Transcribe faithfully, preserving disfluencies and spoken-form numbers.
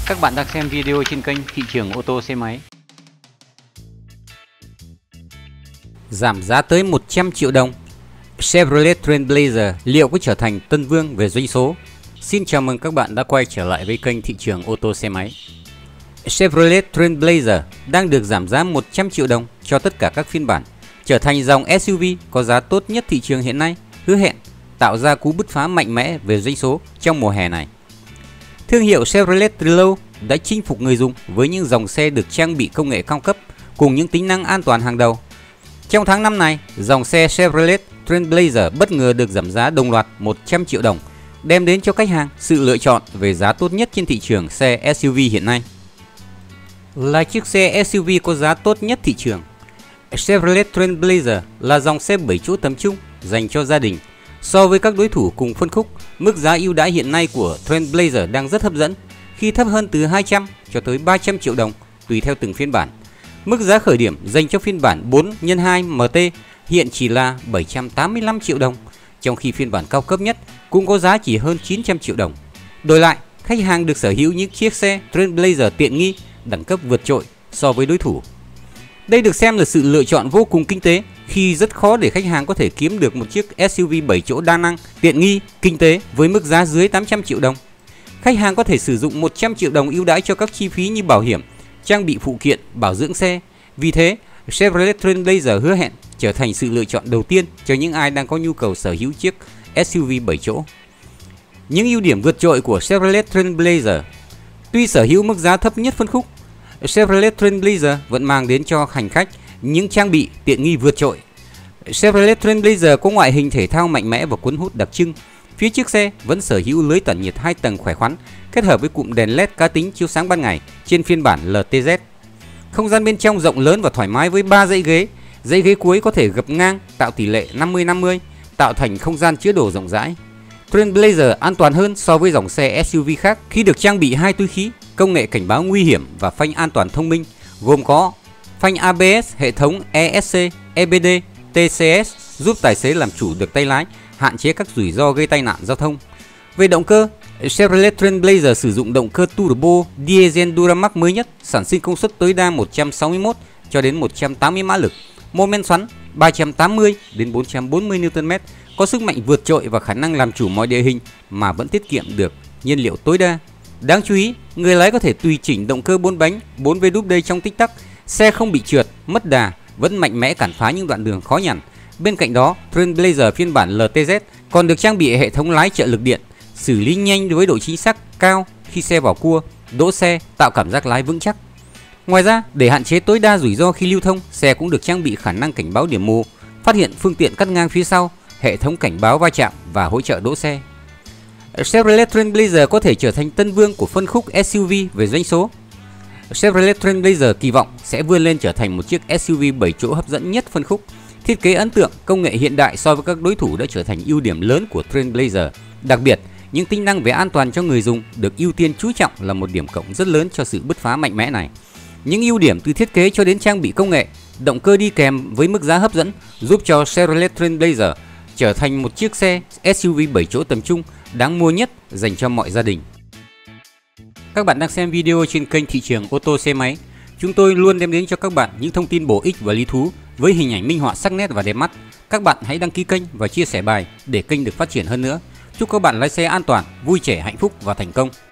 Các bạn đang xem video trên kênh Thị trường ô tô xe máy. Giảm giá tới một trăm triệu đồng, Chevrolet Trailblazer liệu có trở thành tân vương về doanh số? Xin chào mừng các bạn đã quay trở lại với kênh Thị trường ô tô xe máy. Chevrolet Trailblazer đang được giảm giá một trăm triệu đồng cho tất cả các phiên bản, trở thành dòng ét u vê có giá tốt nhất thị trường hiện nay, hứa hẹn tạo ra cú bứt phá mạnh mẽ về doanh số trong mùa hè này. Thương hiệu Chevrolet từ lâu đã chinh phục người dùng với những dòng xe được trang bị công nghệ cao cấp cùng những tính năng an toàn hàng đầu. Trong tháng năm này, dòng xe Chevrolet Trailblazer bất ngờ được giảm giá đồng loạt một trăm triệu đồng, đem đến cho khách hàng sự lựa chọn về giá tốt nhất trên thị trường xe ét u vê hiện nay. Là chiếc xe ét u vê có giá tốt nhất thị trường, Chevrolet Trailblazer là dòng xe bảy chỗ tầm trung dành cho gia đình. So với các đối thủ cùng phân khúc, mức giá ưu đãi hiện nay của Trailblazer đang rất hấp dẫn, khi thấp hơn từ hai trăm cho tới ba trăm triệu đồng tùy theo từng phiên bản. Mức giá khởi điểm dành cho phiên bản bốn nhân hai em tê hiện chỉ là bảy trăm tám mươi lăm triệu đồng, trong khi phiên bản cao cấp nhất cũng có giá chỉ hơn chín trăm triệu đồng. Đổi lại, khách hàng được sở hữu những chiếc xe Trailblazer tiện nghi, đẳng cấp vượt trội so với đối thủ. Đây được xem là sự lựa chọn vô cùng kinh tế, khi rất khó để khách hàng có thể kiếm được một chiếc ét u vê bảy chỗ đa năng, tiện nghi, kinh tế với mức giá dưới tám trăm triệu đồng. Khách hàng có thể sử dụng một trăm triệu đồng ưu đãi cho các chi phí như bảo hiểm, trang bị phụ kiện, bảo dưỡng xe. Vì thế, Chevrolet Trailblazer hứa hẹn trở thành sự lựa chọn đầu tiên cho những ai đang có nhu cầu sở hữu chiếc ét u vê bảy chỗ. Những ưu điểm vượt trội của Chevrolet Trailblazer. Tuy sở hữu mức giá thấp nhất phân khúc, Chevrolet Trailblazer vẫn mang đến cho hành khách những trang bị tiện nghi vượt trội. Chevrolet Trailblazer có ngoại hình thể thao mạnh mẽ và cuốn hút đặc trưng. Phía chiếc xe vẫn sở hữu lưới tản nhiệt hai tầng khỏe khoắn, kết hợp với cụm đèn led cá tính chiếu sáng ban ngày trên phiên bản lờ tê zét. Không gian bên trong rộng lớn và thoải mái với ba dãy ghế. Dãy ghế cuối có thể gập ngang, tạo tỷ lệ năm mươi năm mươi, tạo thành không gian chứa đồ rộng rãi. Trailblazer an toàn hơn so với dòng xe ét u vê khác khi được trang bị hai túi khí, công nghệ cảnh báo nguy hiểm và phanh an toàn thông minh, gồm có phanh a bê ét, hệ thống e ét xê, e bê đê, tê xê ét giúp tài xế làm chủ được tay lái, hạn chế các rủi ro gây tai nạn giao thông. Về động cơ, Chevrolet Trailblazer sử dụng động cơ turbo diesel Duramax mới nhất, sản sinh công suất tối đa một trăm sáu mươi mốt cho đến một trăm tám mươi mã lực, mô men xoắn ba trăm tám mươi đến bốn trăm bốn mươi Newton mét, có sức mạnh vượt trội và khả năng làm chủ mọi địa hình mà vẫn tiết kiệm được nhiên liệu tối đa. Đáng chú ý, người lái có thể tùy chỉnh động cơ bốn bánh, bốn vê đê đê trong tích tắc, xe không bị trượt, mất đà, vẫn mạnh mẽ cản phá những đoạn đường khó nhằn. Bên cạnh đó, Trailblazer phiên bản lờ tê zét còn được trang bị hệ thống lái trợ lực điện, xử lý nhanh với độ chính xác cao khi xe vào cua, đỗ xe, tạo cảm giác lái vững chắc. Ngoài ra, để hạn chế tối đa rủi ro khi lưu thông, xe cũng được trang bị khả năng cảnh báo điểm mù, phát hiện phương tiện cắt ngang phía sau, hệ thống cảnh báo va chạm và hỗ trợ đỗ xe. Chevrolet Trailblazer có thể trở thành tân vương của phân khúc ét u vê về doanh số. Chevrolet Trailblazer kỳ vọng sẽ vươn lên trở thành một chiếc ét u vê bảy chỗ hấp dẫn nhất phân khúc. Thiết kế ấn tượng, công nghệ hiện đại so với các đối thủ đã trở thành ưu điểm lớn của Trailblazer. Đặc biệt, những tính năng về an toàn cho người dùng được ưu tiên chú trọng là một điểm cộng rất lớn cho sự bứt phá mạnh mẽ này. Những ưu điểm từ thiết kế cho đến trang bị công nghệ, động cơ đi kèm với mức giá hấp dẫn giúp cho Chevrolet Trailblazer trở thành một chiếc xe ét u vê bảy chỗ tầm trung đáng mua nhất dành cho mọi gia đình. Các bạn đang xem video trên kênh Thị trường ô tô xe máy. Chúng tôi luôn đem đến cho các bạn những thông tin bổ ích và lý thú với hình ảnh minh họa sắc nét và đẹp mắt. Các bạn hãy đăng ký kênh và chia sẻ bài để kênh được phát triển hơn nữa. Chúc các bạn lái xe an toàn, vui trẻ, hạnh phúc và thành công.